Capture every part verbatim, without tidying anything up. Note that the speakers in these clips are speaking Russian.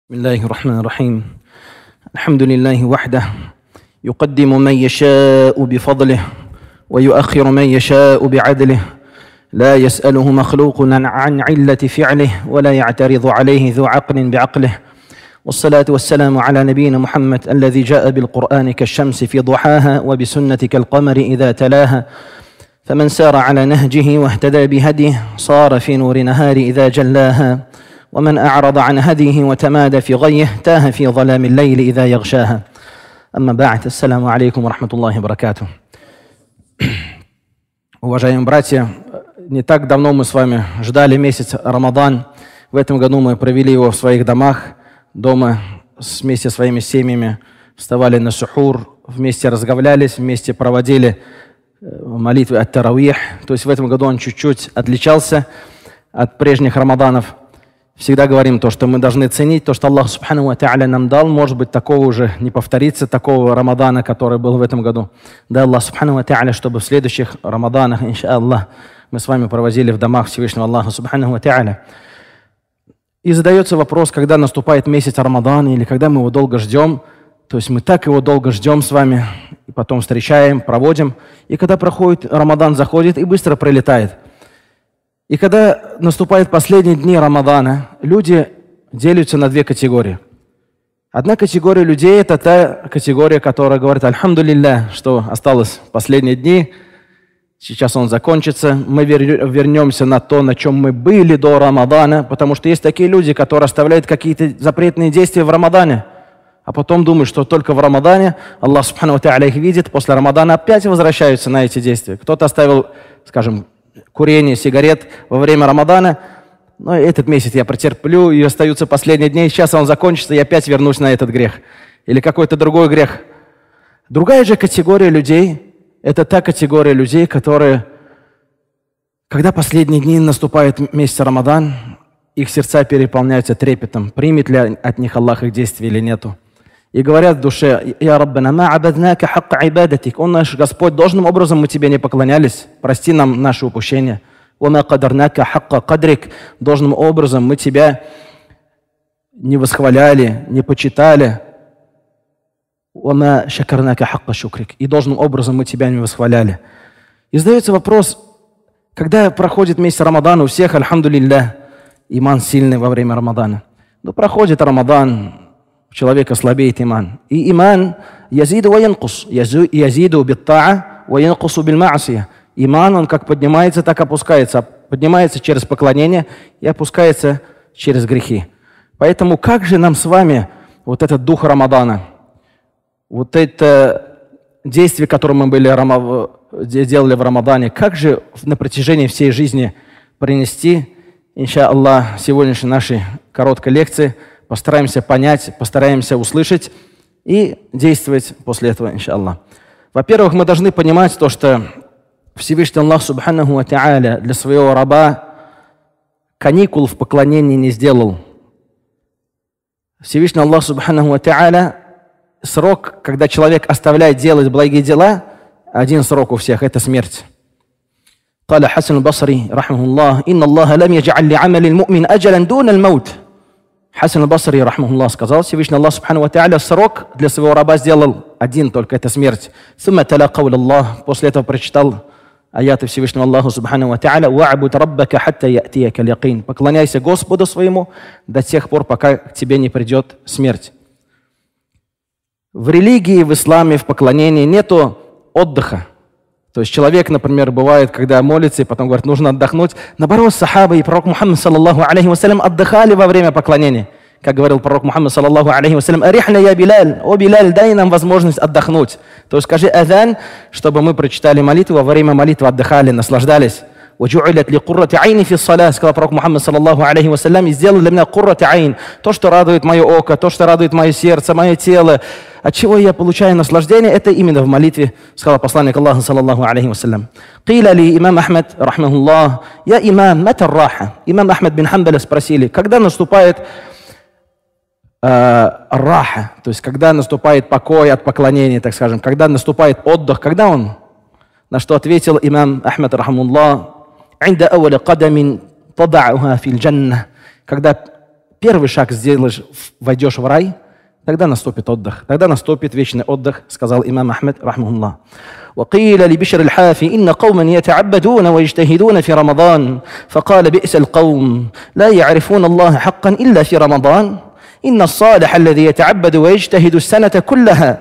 بسم الله الرحمن الرحيم الحمد لله وحده يقدم من يشاء بفضله ويؤخر من يشاء بعدله لا يسأله مخلوق عن علة فعله ولا يعترض عليه ذو عقل بعقله والصلاة والسلام على نبينا محمد الذي جاء بالقرآن كالشمس في ضحاها وبسنة كالقمر إذا تلاها فمن سار على نهجه واهتدى بهديه صار في نور نهار إذا جلاها ومن أعرض عن هديه وتمادى في غيه تاه في ظلام الليل إذا يغشاها أما بعد السلام عليكم ورحمة الله وبركاته. Уважаемые братья, не так давно мы с вами ждали месяц Рамадан. В этом году мы провели его в своих домах, дома вместе со своими семьями, вставали на сухур, вместе разговлялись, вместе проводили молитвы ат-таравих. То есть в этом году он чуть-чуть отличался от прежних Рамаданов. Всегда говорим то, что мы должны ценить то, что Аллах Субхану ва Тааля нам дал. Может быть, такого уже не повторится, такого Рамадана, который был в этом году. Да, Аллах Субхану ва Тааля, чтобы в следующих Рамаданах, иншаллах, мы с вами проводили в домах Всевышнего Аллаха Субхану ва Тааля. И задается вопрос, когда наступает месяц Рамадана или когда мы его долго ждем. То есть мы так его долго ждем с вами, и потом встречаем, проводим. И когда проходит Рамадан, заходит и быстро пролетает. И когда наступают последние дни Рамадана, люди делятся на две категории. Одна категория людей – это та категория, которая говорит: «Альхамдулилля, что осталось последние дни, сейчас он закончится, мы вернемся на то, на чем мы были до Рамадана», потому что есть такие люди, которые оставляют какие-то запретные действия в Рамадане, а потом думают, что только в Рамадане Аллах Субхану ва Тааля их видит, после Рамадана опять возвращаются на эти действия. Кто-то оставил, скажем, курение, сигарет во время Рамадана, но этот месяц я претерплю, и остаются последние дни, сейчас он закончится, и опять вернусь на этот грех. Или какой-то другой грех. Другая же категория людей, это та категория людей, которые, когда последние дни наступает месяц Рамадан, их сердца переполняются трепетом, примет ли от них Аллах их действия или нету. И говорят в душе: «Я Раббана, ма абаднака хакка ибадатик». Он наш Господь, должным образом мы тебе не поклонялись, прости нам наши упущения. «Вама кадарнака хакка кадрик». Должным образом мы тебя не восхваляли, не почитали. «Вама шакарнака хакка шукрик». И должным образом мы тебя не восхваляли. И задается вопрос, когда проходит месяц Рамадан, у всех, альхамдулилля, иман сильный во время Рамадана. Но проходит Рамадан, у человека слабеет иман. И иман язиду ва янкус, язиду биттаа ва янкусу бил маасия. Иман, он как поднимается, так опускается. Поднимается через поклонение и опускается через грехи. Поэтому как же нам с вами вот этот дух Рамадана, вот это действие, которое мы были, делали в Рамадане, как же на протяжении всей жизни принести, иншаллах, сегодняшней нашей короткой лекции, постараемся понять, постараемся услышать и действовать после этого, иншаллах. Во-первых, мы должны понимать то, что Всевышний Аллах Субханаху ва Тааля для своего раба каникул в поклонении не сделал. Всевышний Аллах Субханаху ва Тааля срок, когда человек оставляет делать благие дела, один срок у всех – это смерть. قال حسن البصري رحمه الله إن الله لم يجعل لعمل المؤمن أجلا دون الموت. Хасан аль-Басри, рахмахуллах, сказал: Всевышний Аллах Субхану ва Тааля срок для своего раба сделал один только, это смерть. После этого прочитал аяты Всевышнего Аллаха Субхану ва Тааля: «Ва'буд раббака хатта я'тияка аль-якин». Поклоняйся Господу своему до тех пор, пока к тебе не придет смерть. В религии, в исламе, в поклонении нету отдыха. То есть человек, например, бывает, когда молится, и потом говорит, нужно отдохнуть. Наоборот, сахабы и пророк Мухаммад, саллаллаху алейхи вассалям, отдыхали во время поклонения. Как говорил пророк Мухаммад, саллаллаху алейхи вассалям: «Арихна я Билаль, о Билаль, дай нам возможность отдохнуть». То есть скажи азан, чтобы мы прочитали молитву, а во время молитвы отдыхали, наслаждались. «Ваджу'илят ли куррати айни фи ссалях», сказал пророк Мухаммад, саллаллаху алейхи вассалям, и сделал для меня куррати айн, то, что радует мое око, то, что радует мое сердце, мое тело, от чего я получаю наслаждение, это именно в молитве, сказал посланник Аллаха, саллаллаху алейхи вассалям. «Киля ли имам Ахмад, рахмахуллах, я имам, мата раха». Имам Ахмад бин Хамбаля спросили, когда наступает э, раха, то есть когда наступает покой от поклонения, так скажем, когда наступает отдых, когда он? На что ответил имам Ахмад, рахмахуллах: «Инда ауали кадамин тадауха фил джанна», когда первый шаг сделаешь, войдешь в рай, тогда наступит отдых, тогда наступит вечный отдых, сказал имам Ахмед, рахмахуллах. وقيل لبشر الحافي إن قوما يتعبدون ويجتهدون في رمضان فقال بئس القوم لا يعرفون الله حقا إلا في رمضان إن الصالح الذي يتعبد ويجتهد السنة كلها.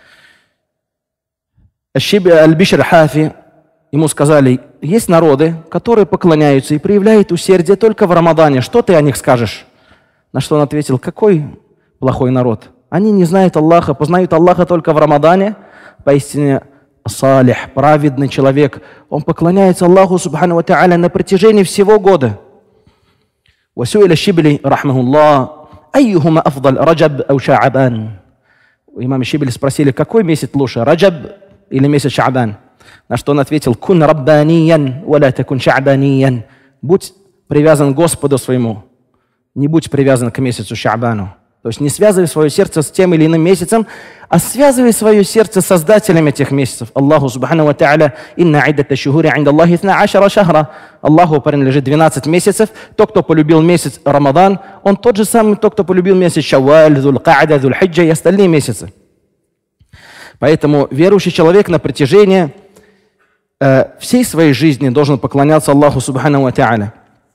Аль-Бишр Хафи, ему сказали, есть народы, которые поклоняются и проявляют усердие только в Рамадане. Что ты о них скажешь? На что он ответил, какой плохой народ? Они не знают Аллаха, познают Аллаха только в Рамадане. Поистине, салих, праведный человек, он поклоняется Аллаху Субхану ва Та'аля на протяжении всего года. وسئل الشبلي رحمه الله أيهما أفضل رجب أو شعبان. Имам Шибли спросили, какой месяц лучше, Раджаб или месяц Ша'бан? На что он ответил, кун раббаниян, валя такун ша'баниян. Будь привязан к Господу своему, не будь привязан к месяцу Ша'бану. То есть не связывай свое сердце с тем или иным месяцем, а связывай свое сердце с создателем этих месяцев. Аллаху Субхану ва Та'аля, инна айдата шухури инда Аллахи ithna ашара шахра. Аллаху принадлежит двенадцать месяцев. Тот, кто полюбил месяц Рамадан, он тот же самый, тот, кто полюбил месяц Шавваль, Зуль-Ка'да, Зуль-Хиджа и остальные месяцы. Поэтому верующий человек на протяжении э, всей своей жизни должен поклоняться Аллаху Субхану ва Та'аля.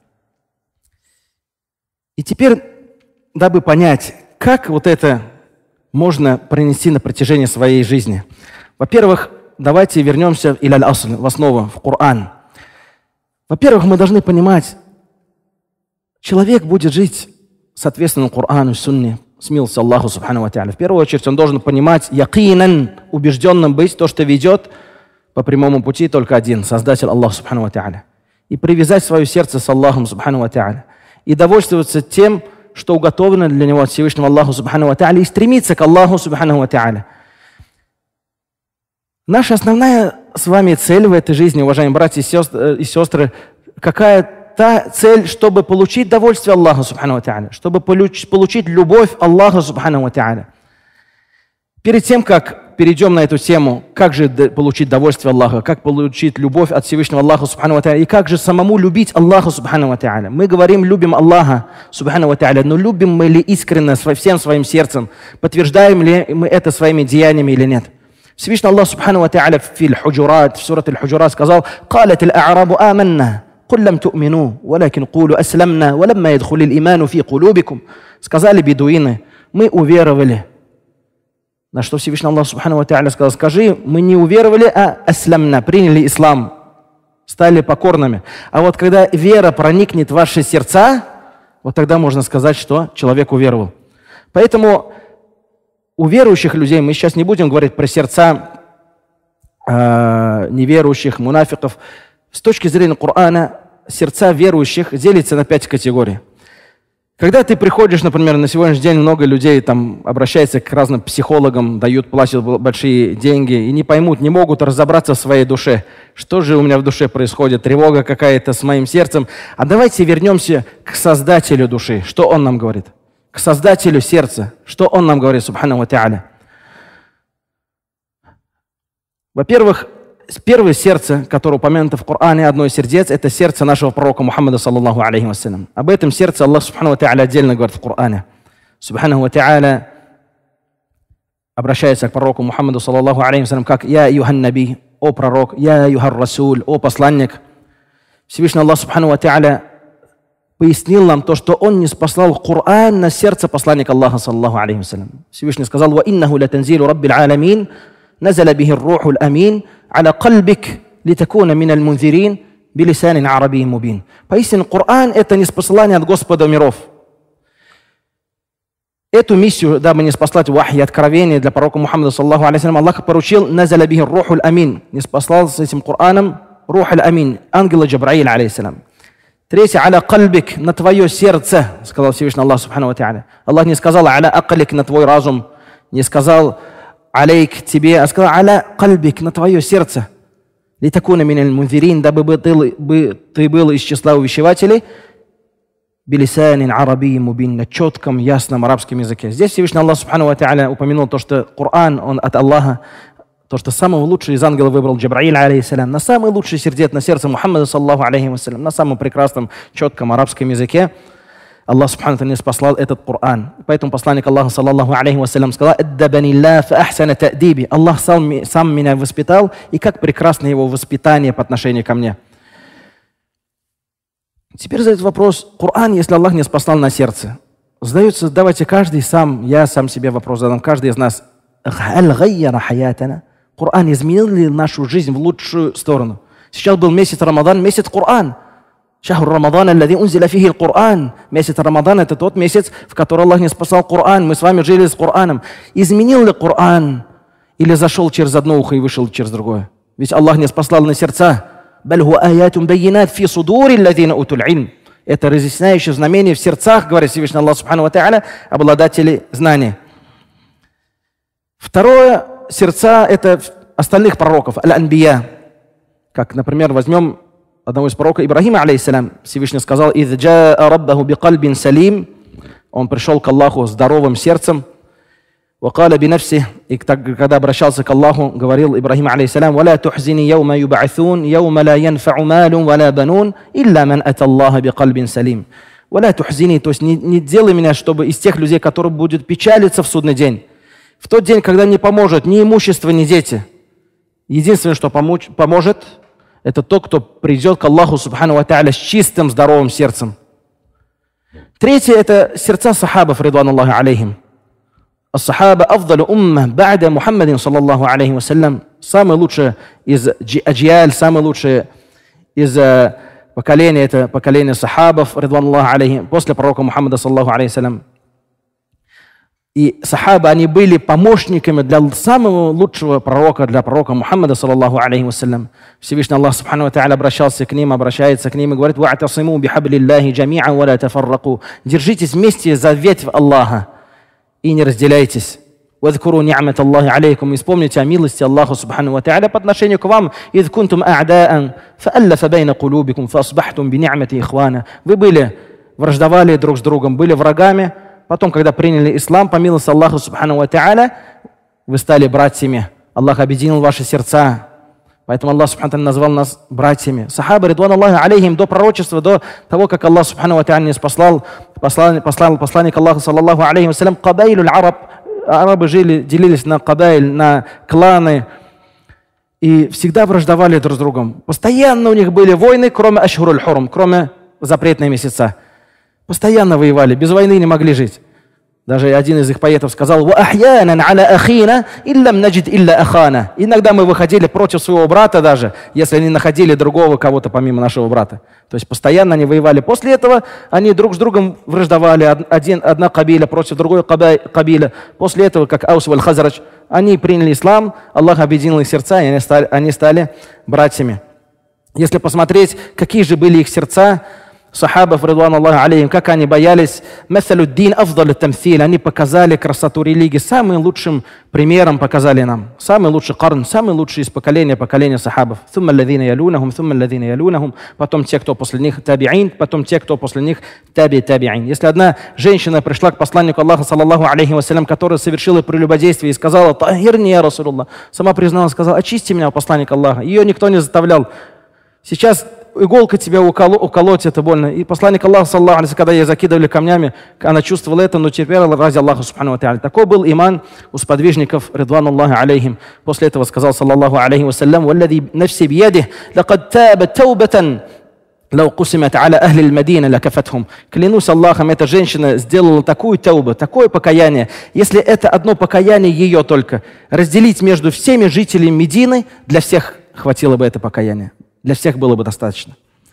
И теперь, дабы понять, как вот это можно пронести на протяжении своей жизни. Во-первых, давайте вернемся иляль асль, в основу, в Коран. Во-первых, мы должны понимать, человек будет жить соответственно Корану, Сунне, с милостью Аллаху Субхану ва Та'аля. В первую очередь, он должен понимать, якинан, убежденным быть, то, что ведет по прямому пути только один, Создатель Аллах Субхану ва Та'аля. И привязать свое сердце с Аллахом Субхану ва Та'аля. И довольствоваться тем, что уготовано для него от Всевышнего Аллаха Субхану ва Та'аля, и стремиться к Аллаху Субхану ва Та'аля. Наша основная с вами цель в этой жизни, уважаемые братья и сестры, и сестры, какая та цель, чтобы получить довольствие Аллаха Субхану ва Та'аля, чтобы получить любовь Аллаха Субхану ва Та'аля. Перед тем, как перейдем на эту тему, как же получить довольствие Аллаха, как получить любовь от Всевышнего Аллаха Субхану ва Та'аля, и как же самому любить Аллаха Субхану ва Та'аля. Мы говорим, любим Аллаха Субхану ва Та'аля, но любим мы ли искренне, всем своим сердцем, подтверждаем ли мы это своими деяниями или нет. Всевышний Аллах Субхану ва Та'аля в Аль-Худжурат, в сурат Аль-Худжурат сказал, «Калат аль-а'рабу аманна, кул лам ту'мину, валакин кулу аслямна, валамма ядхули аль-иману фи кулубикум». Сказали бедуины, мы уверовали. На что Всевышний Аллах Субхану ва Та'аля сказал, скажи, мы не уверовали, а аслямна, приняли ислам, стали покорными. А вот когда вера проникнет в ваши сердца, вот тогда можно сказать, что человек уверовал. Поэтому у верующих людей, мы сейчас не будем говорить про сердца э, неверующих, мунафиков. С точки зрения Корана, сердца верующих делятся на пять категорий. Когда ты приходишь, например, на сегодняшний день много людей там обращаются к разным психологам, дают, платят большие деньги и не поймут, не могут разобраться в своей душе. Что же у меня в душе происходит? Тревога какая-то с моим сердцем. А давайте вернемся к Создателю души. Что Он нам говорит? К Создателю сердца. Что Он нам говорит, Субхану ва Та'аля? Во-первых, первое сердце, которое упомянуто в Коране, одно из сердец, это сердце нашего пророка Мухаммада, саллаллаху алейхи вассалям. Об этом сердце Аллах, Субхану ва Та'аля, отдельно говорит в Коране. Субхану ва Та'аля обращается к пророку Мухаммаду, саллаллаху алейхи вассалям, как «Я юхан наби», «О пророк», «Я юхан расуль», «О посланник». Всевышний Аллах, Субхану ва Та'аля, пояснил нам то, что Он не спаслал Коран на сердце посланника Аллаха, саллаллаху алейхи вассалям. Всевышний сказал: «Ва иннаху ла танзилу раббил аламин, назаля бихи ар-руху ал-амин, аля кальбик, литакуна мин аль-мунзирин, билисанин арабийин мубин». Поистине, Коран — это ниспослание от Господа миров. Эту миссию, дабы не спаслать вахи, откровения для пророка Мухаммада, саллаллаху алейхи вассалям, Аллах поручил: «Назаля бихи ар-руху ал-амин», не спаслал с этим Кораном рух аль-амин, ангела Джабраиля, алейхиссалям. Третье, аля кальбик, на твое сердце, сказал Всевышний Аллах Субхану ва Та'аля. Аллах не сказал аля акалик, на твой разум, не сказал алейк, тебе, а сказал аля кальбик, на твое сердце. Литакуна мин аль-мунзирин, дабы ты был из числа увещевателей, билисанин арабийин мубин, на четком, ясном арабском языке. Здесь Всевышний Аллах Субхану ва Та'аля упомянул то, что Коран, он от Аллаха, то, что самого лучшего из ангелов выбрал Джабраиль, алейхиссалям, на самый лучший сердец, на сердце Мухаммада, саллаллаху алейхи вассалям, на самом прекрасном, четком арабском языке. Аллах Субхану не спаслал этот Коран. Поэтому посланник Аллаха, саллаллаху алейхи вассалям, сказал: «Аддабанилля фа ахсана та'диби». Аллах сам, сам меня воспитал, и как прекрасно его воспитание по отношению ко мне. Теперь задает вопрос: Коран, если Аллах не спаслал на сердце, задается, давайте каждый сам, я сам себе вопрос задам, каждый из нас: Коран изменил ли нашу жизнь в лучшую сторону? Сейчас был месяц Рамадан, месяц Коран. Шахр Рамадан, аллади унзиля фихи Коран. Месяц Рамадан — это тот месяц, в который Аллах не спасал Коран. Мы с вами жили с Кораном. Изменил ли Коран? Или зашел через одно ухо и вышел через другое? Ведь Аллах не спасал на сердца. Это разъясняющее знамение в сердцах, говорит Всевышний Аллах Субхану ва Тааля, обладатели знаний. Второе, сердца — это остальных пророков, аль-анбия. Как, например, возьмем одного из пророков Ибрахима, алейхиссалям. Всевышний сказал: «Идh джаа раббаху биқальбин салим». Он пришел к Аллаху здоровым сердцем. «Вакаля бинafсих». И когда обращался к Аллаху, говорил Ибрахим, алейхиссалям: «Валя тухзини яума юб'атун, яума ла янфa'у малун валя банун, илля ман ата Аллаха биқальбин салим». «Валя тухзини», то есть не, не делай меня, чтобы из тех людей, которые будут печалиться в судный день. В тот день, когда не поможет ни имущество, ни дети. Единственное, что помочь, поможет, это тот, кто придет к Аллаху Субхану ва Тааля с чистым, здоровым сердцем. Третье — это сердца сахабов, ридван Аллаху алейхим. Ас-сахаба афдалу умма ба'да Мухаммадин, саллаллаху алейхи вассалям. Самый лучший из аджиаль, самый лучший из поколения — это поколение сахабов, ридван Аллаху алейхим, после пророка Мухаммада, саллаллаху алейхи вассалям. И сахабы, они были помощниками для самого лучшего пророка, для пророка Мухаммада, саллаллаху алейхи вассалям. Всевышний Аллах Субхану ва Тааля обращался к ним, обращается к ним и говорит: «Ва'тасиму бихаблиллахи джами'ан ва ла тафарраку». Держитесь вместе за ветвь Аллаха и не разделяйтесь. «Вадхкуру ни'мат Аллахи алейкум». И вспомните о милости Аллаха Субхану ва Тааля по отношению к вам. «Идh кунтум а'даан, фа'аллафа байна кулубикум, фаасбахтум бини'мати ихвана». Вы были, враждовали друг с другом, были врагами. Потом, когда приняли ислам, по милости Аллаха Субхану ва Тааля, вы стали братьями. Аллах объединил ваши сердца. Поэтому Аллах Субхану ва Тааля назвал нас братьями. Сахабы, ридван Аллаху алейхим, до пророчества, до того, как Аллах Субхану ва Тааля не спаслал, послал, послал посланник Аллаха, саллаллаху алейхи вассалям, кабайлюль араб. Арабы жили, делились на кабайль, на кланы. И всегда враждовали друг с другом. Постоянно у них были войны, кроме ашхуруль хурум, кроме запретные месяца. Постоянно воевали, без войны не могли жить. Даже один из их поэтов сказал: иногда мы выходили против своего брата даже, если они находили другого кого-то помимо нашего брата. То есть постоянно они воевали. После этого они друг с другом враждовали. Один, одна кабиля против другой кабиля. После этого, как Аус валь Хазрач, они приняли ислам, Аллах объединил их сердца, и они стали, они стали братьями. Если посмотреть, какие же были их сердца, сахабов, ридван Аллаху алейхим, как они боялись. Масалюддин афдалю тамсиль. Они показали красоту религии. Самым лучшим примером показали нам. Самый лучший карн, самый лучший из поколения, поколения сахабов. Thumma алладhina ялунахум, thumma алладhина ялунахум. Потом те, кто после них таби'ин, потом те, кто после них таби таби'ин. Если одна женщина пришла к посланнику Аллаха, саллаллаху алейхи вассалям, которая совершила прелюбодействие и сказала: «Тахирни, я Расулуллах», сама призналась, сказала: «Очисти меня, посланник Аллаха». Ее никто не заставлял. Сейчас иголка тебя уколоть, уколоть, это больно. И посланник Аллаха, саллаллаху алейхи, когда ее закидывали камнями, она чувствовала это, но теперь ради Аллаха Субхану ва Тааля. Такой был иман у сподвижников, ридван Аллаху алейхим. После этого сказал, саллаллаху алейхи вассалям: «Валлади нафси биядих, лакад таба таубатан, лау кусимат аля ахли аль-Мадина лакафатхум». Клянусь Аллахом, эта женщина сделала такую таубу, такое покаяние. Если это одно покаяние ее только, разделить между всеми жителями Медины, для всех хватило бы это покаяние. Для всех было бы достаточно.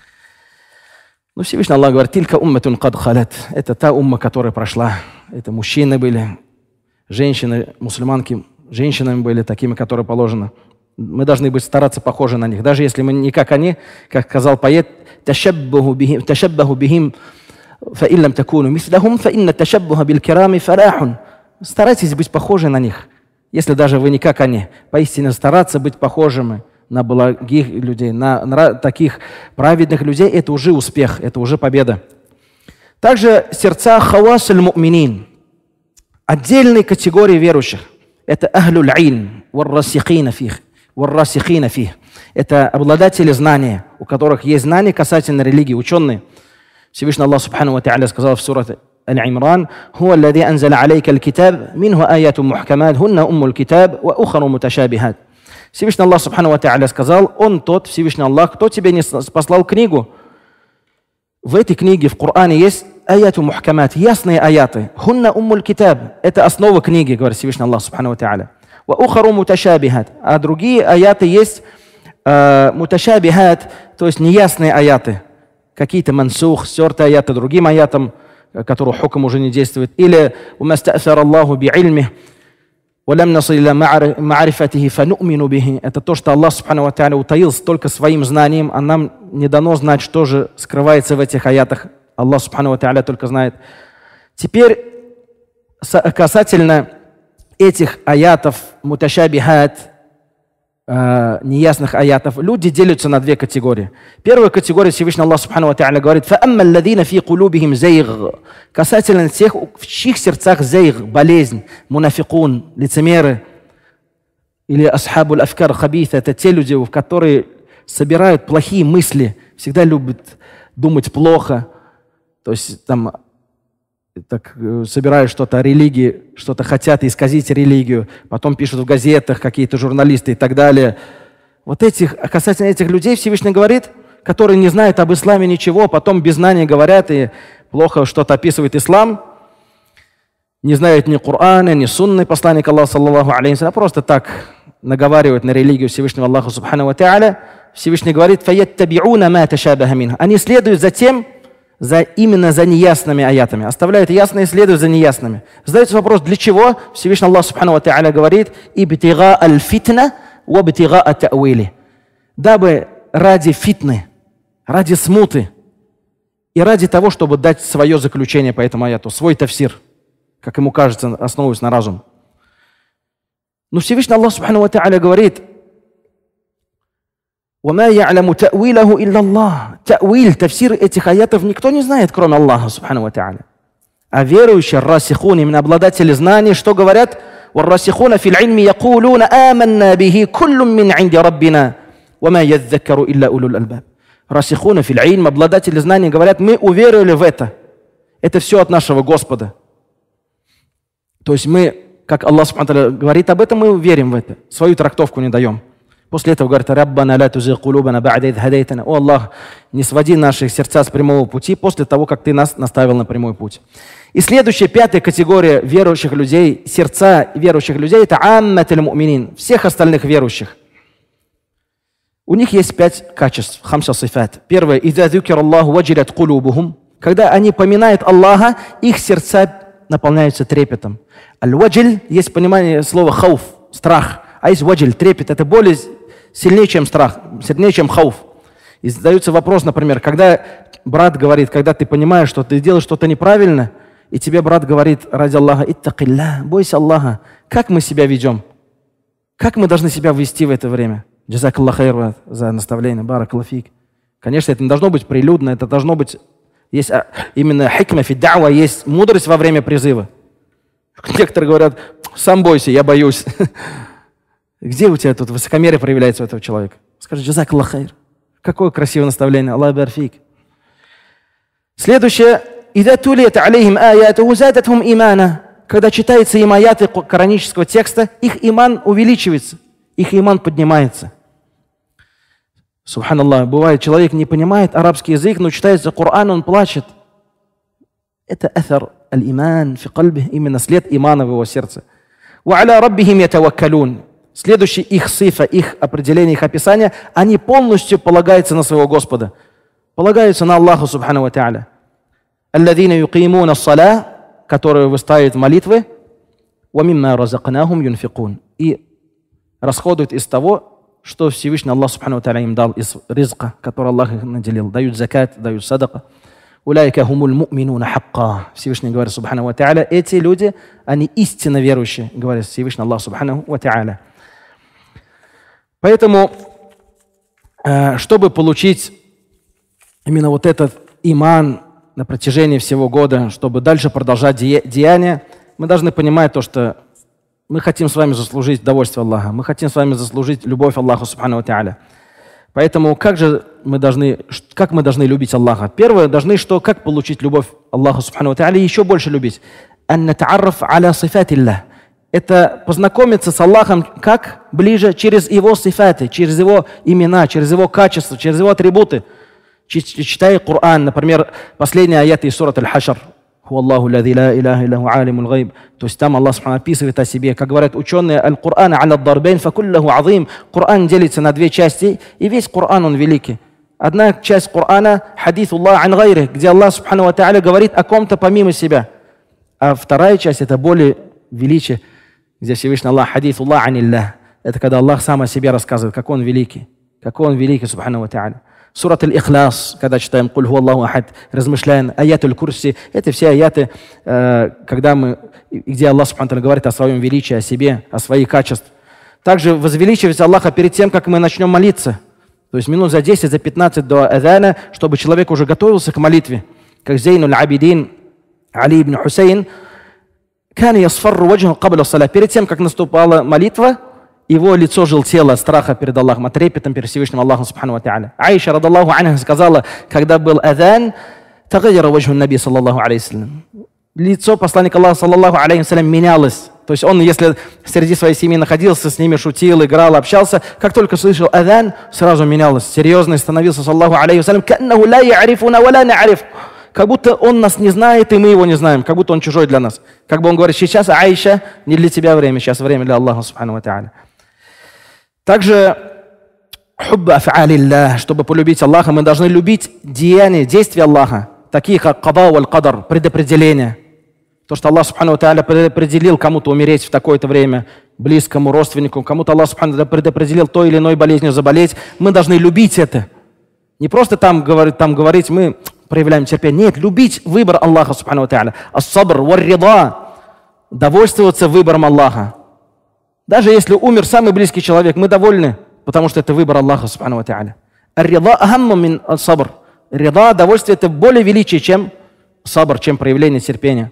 Но Всевышний Аллах говорит: «Тилька умматун кад халат». Это та умма, которая прошла. Это мужчины были, женщины, мусульманки, женщинами были такими, которые положено. Мы должны быть стараться похожи на них. Даже если мы не как они, как сказал поэт: «Ташаббаху бихим, фа иллам такуну мислахум, фа инна ташаббуха биль кирами фарахун». Старайтесь быть похожи на них, если даже вы не как они. Поистине стараться быть похожими на благих людей, на, на таких праведных людей, это уже успех, это уже победа. Также сердца хавас аль-му'минин, отдельной категории верующих. Это ахлюль ильм, варрасихина фих, варрасихина фих. Это обладатели знания, у которых есть знания касательно религии, ученые. Всевышний Аллах Субхану ва Та'аля сказал в суре Аль-Имран: «Хуа аллади анзаля алейка аль-китаб, минху аяту мухкамат, хунна уммул китаб, ва ухару муташабихат». Всевышний Аллах Субхану ва Та'аля сказал: Он тот, Всевышний Аллах, кто тебе не послал книгу. В этой книге, в Коране, есть аяту мухкамат, ясные аяты. Хунна уммул китаб, это основа книги, говорит Всевышний Аллах Субхану ва Та'аля. Ва ухару муташабихат, а другие аяты есть э, муташабихат, то есть неясные аяты. Какие-то мансух, стертые аяты другим аятам, которого хукм уже не действует. Или «Умаста'фар Аллаху би'ильмих, валям насил иля ма'арифатихи фану'мину бихи». Это то, что Аллах Субхану ва Та'аля утаил только своим знанием, а нам не дано знать, что же скрывается в этих аятах. Аллах Субхану ва Та'аля только знает. Теперь касательно этих аятов, муташабихат, Uh, неясных аятов, люди делятся на две категории. Первая категория, Всевышний Аллах Субхану ва Та'аля говорит: «Фа'амма алладина фи кулубихим зайг». Касательно тех, в чьих сердцах зайг, болезнь, мунафикун, лицемеры, или асхабуль афкар хабита, это те люди, которые собирают плохие мысли, всегда любят думать плохо, то есть там так собирают что-то о религии, что-то хотят исказить религию, потом пишут в газетах какие-то журналисты и так далее. Вот этих, касательно этих людей Всевышний говорит, которые не знают об исламе ничего, потом без знания говорят и плохо что-то описывают ислам, не знают ни Корана, ни сунны посланника Аллаха, саллаллаху алейхи ва саллям, просто так наговаривают на религию Всевышнего Аллаха, субхану ва та'аля. Всевышний говорит: «Фаяттаби'уна ма ташабаха минху». Они следуют за тем, За, именно за неясными аятами. Оставляют ясные, следуют за неясными. Задается вопрос, для чего? Всевышний Аллах Субхану ва Та'аля говорит: «Ибтига аль-фитна ва бтига ат-та'вили». Дабы ради фитны, ради смуты и ради того, чтобы дать свое заключение по этому аяту, свой тафсир, как ему кажется, основываясь на разум. Но Всевышний Аллах Субхану ва Та'аля говорит: «Вама я'ляму та'вилаху илля Аллах». Та'виль, тафсир этих аятов никто не знает, кроме Аллаха, субхану ва та'аля. А верующие, рассихун, именно обладатели знаний, что говорят? «Варрассихуна фил ильми якулуна аманна бихи куллум мин инди раббина, вама ядзаккару илля улул альбаб». Рассихуна фил ильми, обладатели знаний, говорят: мы уверовали в это. Это все от нашего Господа. То есть мы, как Аллах субхану ва та'аля говорит об этом, мы верим в это. Свою трактовку не даем. После этого говорит: «Раббана ла тузигh кулубана ба'да идh хадайтана». О Аллах, не своди наши сердца с прямого пути после того, как Ты нас наставил на прямой путь. И следующая, пятая категория верующих людей, сердца верующих людей, это амматуль му'минин, всех остальных верующих. У них есть пять качеств, хамса сифат. Первое: «Иза зукир Аллаху ваджилят кулубухум». Когда они поминают Аллаха, их сердца наполняются трепетом. Аль-ваджиль, есть понимание слова хауф, страх. А есть ваджиль, трепет, это более сильнее, чем страх, сильнее, чем хауф. И задается вопрос, например, когда брат говорит, когда ты понимаешь, что ты делаешь что-то неправильно, и тебе брат говорит: ради Аллаха, иттакилля, бойся Аллаха. Как мы себя ведем? Как мы должны себя вести в это время? Джазакаллах хайр за наставление, баракаллах фик. Конечно, это не должно быть прилюдно, это должно быть, есть именно хикма фи д'ава, есть мудрость во время призыва. Некоторые говорят: сам бойся, я боюсь. Где у тебя тут высокомерие проявляется у этого человека? Скажи: джазакаллах хайр. Какое красивое наставление. Аллах барфик. Следующее. «Иза тулият алейхим аятуху задатхум имана». Когда читаются им аяты коранического текста, их иман увеличивается, их иман поднимается. Субханаллах. Бывает, человек не понимает арабский язык, но читается Коран, он плачет. Это аthар аль-иман фи кальбих, именно след имана в его сердце. «Ва аля раббихим ятаваккалун». Следующий их сифа, их определение, их описание, они полностью полагаются на своего Господа. Полагаются на Аллаха, субхану ва та'аля. «Алладина юкимуна ас-саля», которые выстаивают молитвы, «Ва мимма разакнахум юнфикун». И расходуют из того, что Всевышний Аллах, субхану ва та'аля, им дал из ризка, который Аллах их наделил. Дают закат, дают садака. «Уляйка хумуль му'минуна хакка». Всевышний говорит, субхану ва та'аля, эти люди, они истинно верующие, говорит Всевышний Аллах, субхану ва та'аля. Поэтому, чтобы получить именно вот этот иман на протяжении всего года, чтобы дальше продолжать деяния, мы должны понимать то, что мы хотим с вами заслужить довольствие Аллаха, мы хотим с вами заслужить любовь Аллаха, субхану ва та'аля. Поэтому как же мы должны, как мы должны любить Аллаха? Первое, должны что? Как получить любовь Аллаха Субхану ва Тааля и еще больше любить? Ан натаарраф аля сифатиллах. Это познакомиться с Аллахом как ближе через Его сифаты, через Его имена, через Его качества, через Его атрибуты. Читая Коран, например, последний аят из сурат Аль-Хашр. Аллаху лади ла иляха илляху алимул гайб. То есть там Аллах Субхану описывает о себе. Как говорят ученые, Аль-Кур'ан аля дарбейн факуллаху азим. Коран делится на две части, и весь Коран он великий. Одна часть Корана хадис Аллах ан гайри, где Аллах Субхану ва Тааля говорит о ком-то помимо себя. А вторая часть это более величие, где Всевышний Аллах хадис Аллах ан Иллах. Это когда Аллах сам о себе рассказывает, как он великий, какой он великий Субхану ва Тааля. Сурат Аль-Ихлас, когда читаем «Куль ху Аллаху ахад», размышляем, аят Аль-Курси, это все аяты, когда мы, где Аллах Субхану ва Тааля говорит о своем величии, о себе, о своих качествах. Также возвеличивать Аллаха перед тем, как мы начнем молиться. То есть минут за десять, за пятнадцать до адана, чтобы человек уже готовился к молитве. Как Зейнуль Абидин Али ибн Хусейн, «Кан ясфарру ваджху кабля саля». Перед тем, как наступала молитва, его лицо желтело от страха перед Аллахом, от трепетом перед Всевышним Аллахом Субхану ва Тааля. Аиша, радаллаху анха, сказала, когда был адан, тагайяра ваджху наби, саллаллаху алейхи салям. Лицо посланника Аллаха, саллаллаху алейхи салям, менялось. То есть он, если среди своей семьи находился, с ними шутил, играл, общался, как только слышал адан, сразу менялось. Серьезный становился, саллаллаху алейхи салям, каннаху ла я'рифуна ва ла на'риф. Как будто он нас не знает, и мы его не знаем. Как будто он чужой для нас. Как бы он говорит, сейчас, Аиша, не для тебя время, сейчас время для Аллаха, Субхану ва Тааля. Также, хубба аф'алиллах, чтобы полюбить Аллаха, мы должны любить деяния, действия Аллаха, такие как када валь кадар, предопределение. То, что Аллах Субхану ва Тааля предопределил кому-то умереть в такое-то время, близкому родственнику, кому-то Аллах Субхану ва Тааля предопределил той или иной болезнью заболеть, мы должны любить это. Не просто там говорить, там говорить мы проявляем терпение. Нет, любить выбор Аллаха Субхану ва Тааля. Ас-сабр вар-рида, довольствоваться выбором Аллаха. Даже если умер самый близкий человек, мы довольны, потому что это выбор Аллаха Субхану ва Тааля. Ар-рида ахамму мин ас-сабр. Рида, довольствие, это более величие, чем сабр, чем проявление терпения.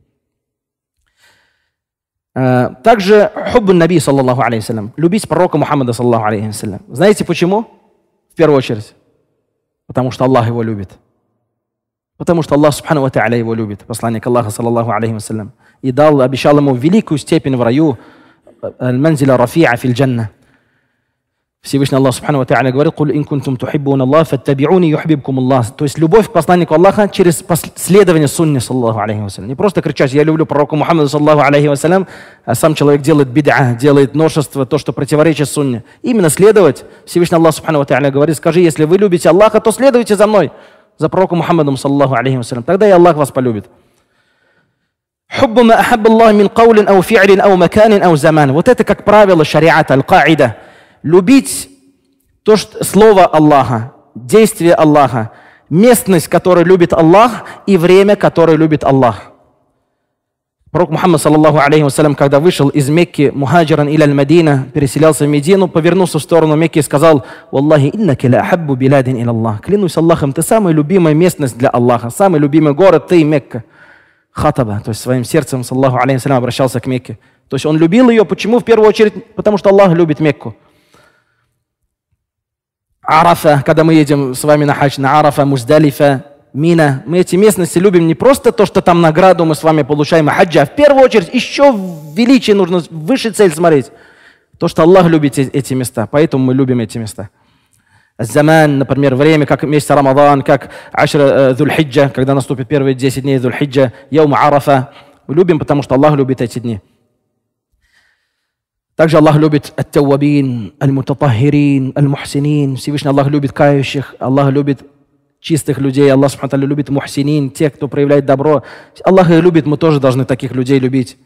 Также хуббу наби, саллаллаху алейхи салям, любить пророка Мухаммада, саллаллаху алейхи салям. Знаете почему? В первую очередь. Потому что Аллах его любит. Потому что Аллах Субхану ва Тааля его любит, посланник Аллаха, саллаллаху алейхи салям. И дал, обещал ему великую степень в раю, аль-манзиля рафи'a фил джанна. Всевышний Аллах Субхану ва Тааля говорит: «Куль ин кунтум тухиббуна Аллах, фаттаби'уни юхбибкум Аллах». То есть любовь к посланнику Аллаха через следование сунне, саллаллаху алейхи вассалям. Не просто кричать: «Я люблю пророка Мухаммада, саллаллаху алейхи вассалям», а сам человек делает бид'а, делает новшество, то, что противоречит сунне. Именно следовать. Всевышний Аллах Субхану ва Тааля говорит: «Скажи, если вы любите Аллаха, то следуйте за мной, за пророком Мухаммадом, саллаллаху алейхи вассалям. Тогда и Аллах вас полюбит». «Хуббу ма ахабба Аллах мин каулин ау фи'лин ау маканин ау заман». Вот это как правило шариата, аль-каида. Любить то, что слово Аллаха, действие Аллаха, местность, которую любит Аллах, и время, которое любит Аллах. Пророк Мухаммад, саллаллаху алейхи вассалям, когда вышел из Мекки, мухаджиран иля аль-Мадина, переселялся в Медину, повернулся в сторону Мекки и сказал: «Валлахи иннаки ла ахаббу биладин иля Аллах». Клянусь Аллахом, ты самая любимая местность для Аллаха, самый любимый город, ты Мекка. Хатаба, то есть своим сердцем, саллаллаху алейхи вассалям, обращался к Мекке. То есть он любил ее, почему? В первую очередь, потому что Аллах любит Мекку. Арафа, когда мы едем с вами на хадж, на Арафа, Муздалифа, Мина, мы эти местности любим не просто то, что там награду мы с вами получаем, а хаджа, а в первую очередь еще в величии нужно выше цель смотреть. То, что Аллах любит эти места, поэтому мы любим эти места. Заман, например, время, как месяц Рамадан, как Ашра Зуль-Хиджа, когда наступит первые десять дней Зуль-Хиджа, Яума Арафа. Мы любим, потому что Аллах любит эти дни. Также Аллах любит ат-таввабин, аль-мутатаххирин, аль-мухсинин. Всевышний Аллах любит кающих, Аллах любит чистых людей, Аллах субхану ва тааля любит мухсинин, тех, кто проявляет добро. Аллах их любит, мы тоже должны таких людей любить.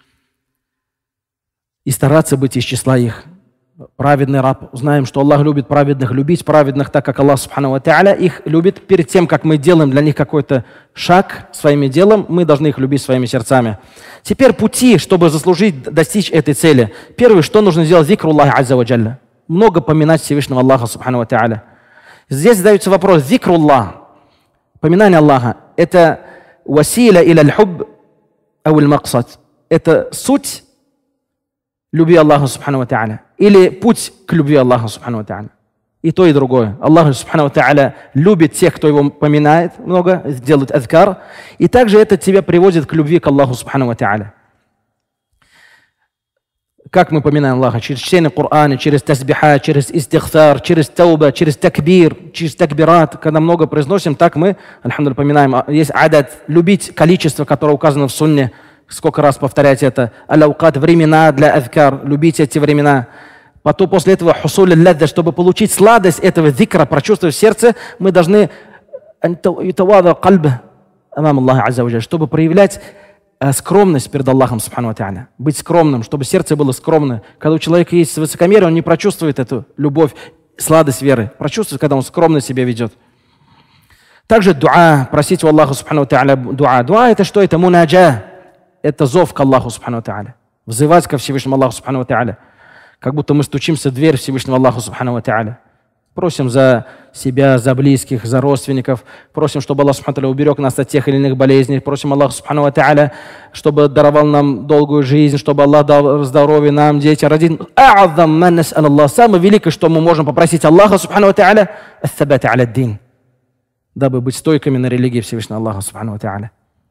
И стараться быть из числа их. Праведный раб. Знаем, что Аллах любит праведных, любить праведных, так как Аллах субхану ва тааля их любит. Перед тем, как мы делаем для них какой-то шаг своим делом, мы должны их любить своими сердцами. Теперь пути, чтобы заслужить, достичь этой цели. Первое, что нужно сделать? Зикруллахи азза ва джалля. Много поминать Всевышнего Аллаха субхану ва тааля. Здесь задается вопрос: зикруллах, поминание Аллаха, это василя иля аль-хубб ау аль-максад. Это суть любви Аллаха субхану ва тааля или путь к любви Аллаха субхану ва тааля. И то, и другое. Аллах Субхану ва Тааля любит тех, кто его поминает много, делает адкар. И также это тебя приводит к любви к Аллаху Субхану ва Тааля. Как мы поминаем Аллаха? Через чтение Корана, через тасбиха, через истихфар, через тауба, через такбир, через такбират. Когда много произносим, так мы, альхамдулилля, поминаем. Есть адат, любить количество, которое указано в сунне. Сколько раз повторять это. Аляукат, времена для адкар. Любить эти времена. Потом после этого хусуль лядда, чтобы получить сладость этого зикра, прочувствовать в сердце, мы должны чтобы проявлять скромность перед Аллахом, субхану ва тааля. Быть скромным, чтобы сердце было скромное. Когда у человека есть высокомерие, он не прочувствует эту любовь, сладость веры. Прочувствует, когда он скромно себя ведет. Также дуа, просить у Аллаха, субхану ва тааля, дуа. Дуа это что? Это мунаджа. Это зов к Аллаху, субхану ва тааля. Взывать ко Всевышнему Аллаху, субхану ва тааля. Как будто мы стучимся в дверь Всевышнего Аллаха, субхану ва тааля. Просим за себя, за близких, за родственников. Просим, чтобы Аллах субхану ва тааля уберег нас от тех или иных болезней. Просим Аллаха субхану ва тааля, чтобы даровал нам долгую жизнь, чтобы Аллах дал здоровье нам, детям, родителям. Самое великое, что мы можем попросить Аллаха субхану ва тааля, ас-сабата аля ад-дин, дабы быть стойкими на религии Всевышнего Аллаха субхану ва тааля.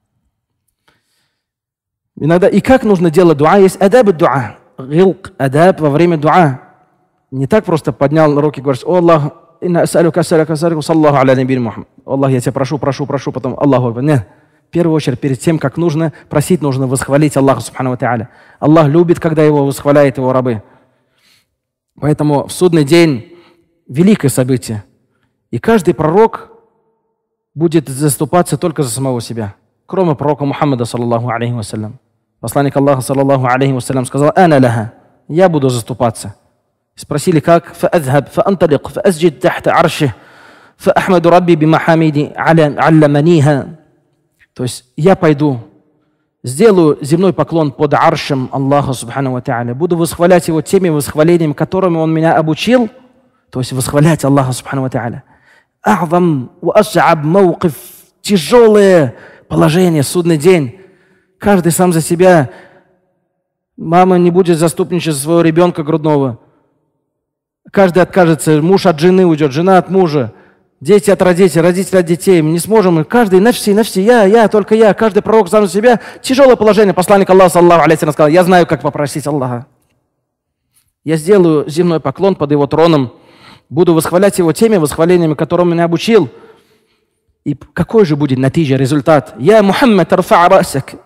Иногда и как нужно делать дуа, есть адаб дуа. Гилк, адаб во время дуа. Не так просто поднял руки и говорит: «О Аллах, инна асалюка, асалюка, асалюка, саллаху аля набир Мухаммад». Аллах, я тебя прошу, прошу, прошу, потом Аллаху акбар. Нет. В первую очередь, перед тем, как нужно просить, нужно восхвалить Аллаха субхану ва тааля. Аллах любит, когда его восхваляет его рабы. Поэтому в судный день великое событие. И каждый пророк будет заступаться только за самого себя, кроме пророка Мухаммада, саллаллаху алейхи вассалям. Посланник Аллаха, саллаллаху алейхи вассалям, сказал: «Ана лаха», я буду заступаться. Спросили, как? «Фа'адхаб, фа'анталик, фа'асджид тахта арши, фа'ахмаду рабби бимахамиди алламаниха». То есть я пойду, сделаю земной поклон под аршем Аллаха субхану ва тааля, буду восхвалять его теми восхвалениями, которыми он меня обучил, то есть восхвалять Аллаха субхану ва тааля. А'зам ва ас'аб мауқиф, тяжелое положение, судный день. Каждый сам за себя. Мама не будет заступничать за своего ребенка грудного. Каждый откажется. Муж от жены уйдет, жена от мужа. Дети от родителей, родители от детей. Мы не сможем. Каждый на все, на все. Я, я, только я. Каждый пророк сам за себя. Тяжелое положение. Посланник Аллаха, саллаллаху алейхи ва саллям, сказал: я знаю, как попросить Аллаха. Я сделаю земной поклон под его троном. Буду восхвалять его теми восхвалениями, которым меня обучил. И какой же будет натиджа, результат? Я Мухаммад, арфа расак.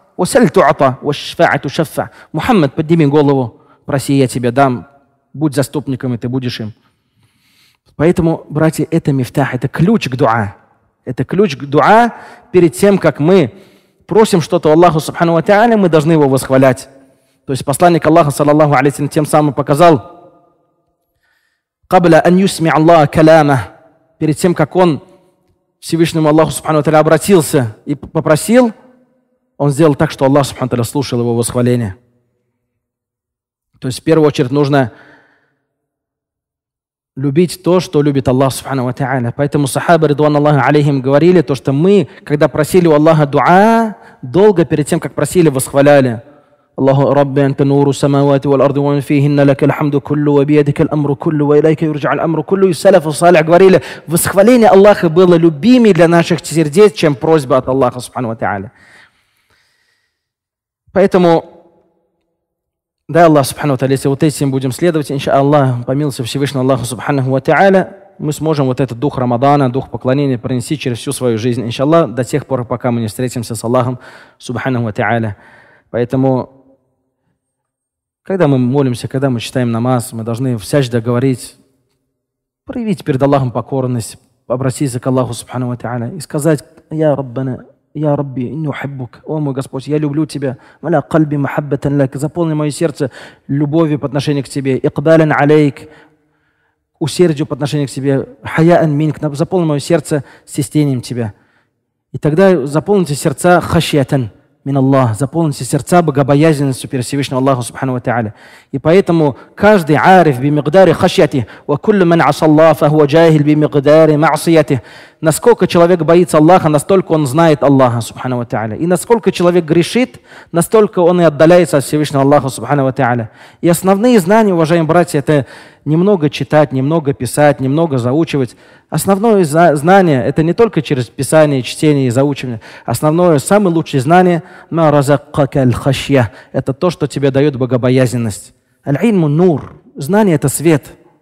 Мухаммад, подними голову, проси, я тебе дам, будь заступником, и ты будешь им. Поэтому, братья, это мифтах, это ключ к дуа. Это ключ к дуа. Перед тем, как мы просим что-то Аллаху субхану ва тааля, мы должны его восхвалять. То есть посланник Аллаха, саллаллаху алейхи ва саллям, тем самым показал: «Кабля ан юсми Аллах каляма», перед тем, как он Всевышнему Аллаху субхану ва тааля обратился и попросил, он сделал так, что Аллах субхану ва тааля слушал его восхваление. То есть в первую очередь нужно любить то, что любит Аллах субхану ва тааля. Поэтому сахабы, ридван Аллаху алейхим, говорили то, что мы, когда просили у Аллаха дуа, долго перед тем, как просили, восхваляли. Аллаху Рабби анта нуру самавати вал арди ва ман фихинна лакал хамду куллу ва биядика аль-амру куллу ва илайка юрджа аль-амру куллу. И салафу салих говорили, восхваление Аллаха было любимее для наших сердец, чем просьба от Аллаха субхану ва тааля. Поэтому, да, Аллах субхану ва тааля, если вот этим будем следовать, иншаллах, по милости Всевышнего Аллаха субхану ва тааля, мы сможем вот этот дух Рамадана, дух поклонения пронести через всю свою жизнь, иншаллах, до тех пор, пока мы не встретимся с Аллахом субхану ва тааля. Поэтому, когда мы молимся, когда мы читаем намаз, мы должны всячески говорить, проявить перед Аллахом покорность, обратиться к Аллаху субхану ва тааля и сказать: «Я Раббана, я Рабби, инни ухиббук». О мой Господь, я люблю Тебя. «Маля кальби махаббатан лак». Заполни мое сердце любовью по отношению к Тебе. «Икбалан алейк». Усердию по отношению к Тебе. «Хаяан минк». Заполни мое сердце стеснением Тебя. И тогда заполните сердца хашьятан мин Аллах. Заполните сердца богобоязненностью перед Всевышним Аллаху субхану ва тааля. И поэтому каждый ариф би мигдари хашьяти, ва куллу ман аса Аллах фахуа джахил би мигдари ма'сияти. насколько человек боится Аллаха, настолько он знает Аллаха, субхану ва та'аля. И насколько человек грешит, настолько он и отдаляется от Всевышнего Аллаха, субхану ва та'аля. И основные знания, уважаемые братья, это немного читать, немного писать, немного заучивать. Основное знание – это не только через писание, чтение и заучивание. Основное, самое лучшее знание – это то, что тебе дает богобоязненность. Аль-ильму нур. Знание – это свет.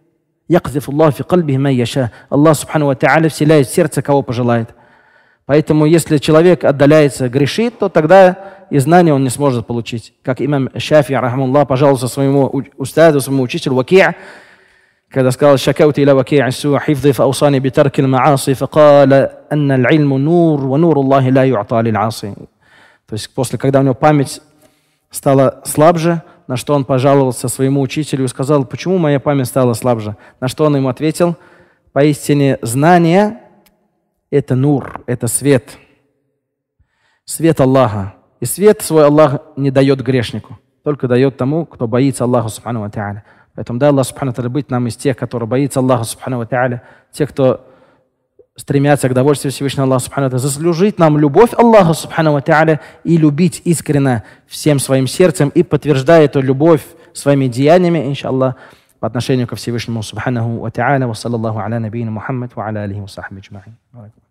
Аллах, субхану ва та'аля, вселяет в сердце, кого пожелает. Поэтому, если человек отдаляется, грешит, то тогда и знания он не сможет получить. Как имам Шафи, рахмаллах, пожаловался своему устаду, своему учителю Ваки', когда сказал: «Шакаути иля Ваки' су хифзи фаусани битарки л-ма'аси, факала анна аль-ильму нур, ва нур Аллахи ла ю'та лиль-аси». То есть, после, когда у него память стала слабже, на что он пожаловался своему учителю и сказал: «Почему моя память стала слабже?» На что он ему ответил: «Поистине знание – это нур, это свет, свет Аллаха. И свет свой Аллах не дает грешнику, только дает тому, кто боится Аллаха, субхану ва та'аля». Поэтому дай Аллах, субхану ва та'аля, быть нам из тех, которые боятся Аллаха, субхану ва та'аля, тех, кто стремятся к довольствию Всевышнего Аллаха, субхану ва та'аля, заслужить нам любовь Аллаха, субхану ва та'аля, и любить искренне всем своим сердцем, и подтверждая эту любовь своими деяниями, иншаллах, по отношению ко Всевышнему, субхану ва та'аля. Ва саллаллаху аля набийна Мухаммад ва аля алихи ва сахби аджмаин.